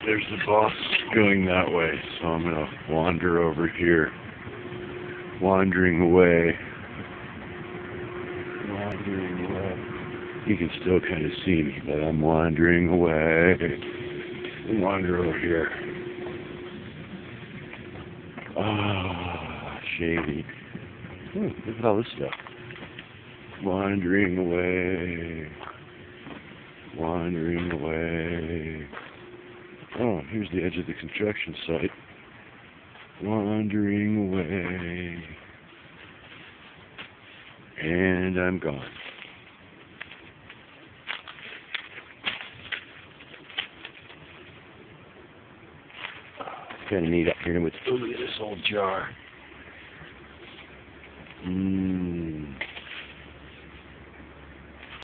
There's the boss going that way, so I'm gonna wander over here. Wandering away. Wandering away. You can still kind of see me, but I'm wandering away. Wander over here. Ah, shady. Look at all this stuff. Wandering away. Wandering away. Oh, here's the edge of the construction site. Wandering away. And I'm gone. Kind of neat up here with, look at this old jar.